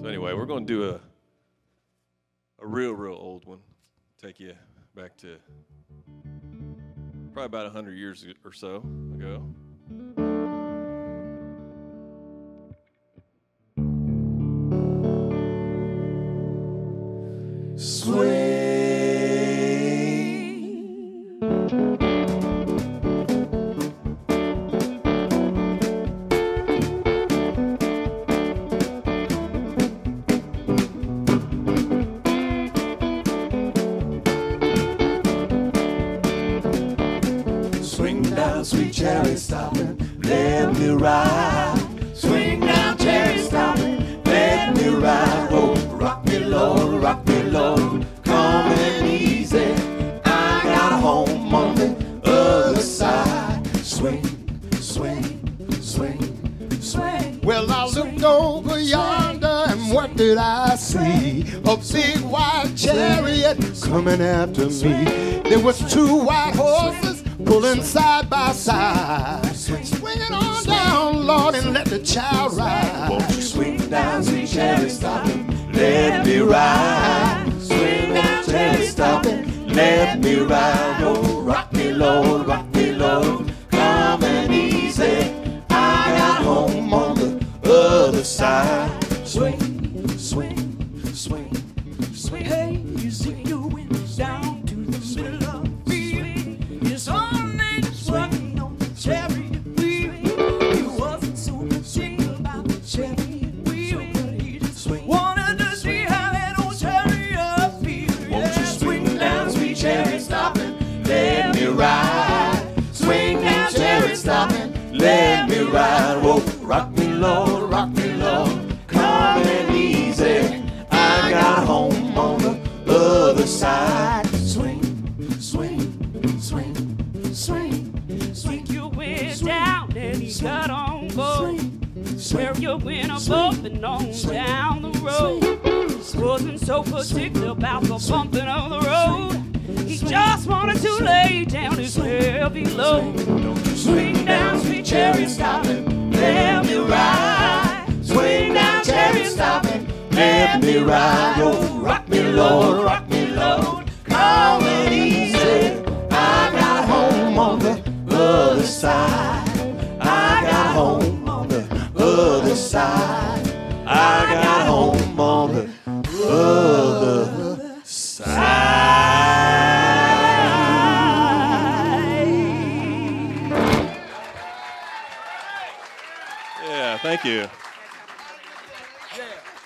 So anyway, we're going to do a real old one. Take you back to probably about 100 years or so ago. Swing. Swing down, sweet chariot, stop and let me ride. Swing down, chariot, stop and let me ride. Oh, rock me, Lord, calm and easy. I got a home on the other side. Swing, swing, swing, swing. Well, I looked over yonder, and what did I see? A big white chariot coming after me. There was two white horses pulling side by side. Swing it on down, Lord, and let the child ride. Won't you swing down, sweet chariot, stop and let me ride. Swing down, chariot, stop and let me ride. Oh, rock me, Lord, calm and easy. I got home on the other side. Swing, swing, swing, swing. Hey, you see you went down to the middle of the field. His own name's working on the chariot wheel. He wasn't so particular about the chariot wheel, but he just wanted to see how that old chariot feels. Won't you swing down, sweet chariot, stop and let me ride. Swing down, chariot, stop and let me ride. Whoa, rock me, Lord, calm and easy. I got home on the other side. Swing, swing, swing, swing. Swing your way down and he got on going. Where you went above and on down the road. Wasn't so particular about the bumping of the road. He just wanted to lay down his heavy load. Don't you Swing down, sweet chariot, stop and let me ride. swing down, chariot, stop and let me ride. Oh, rock me, Lord, calm and easy. I got home on the other side. I got home on the other side. I got home on the other side. Yeah, thank you.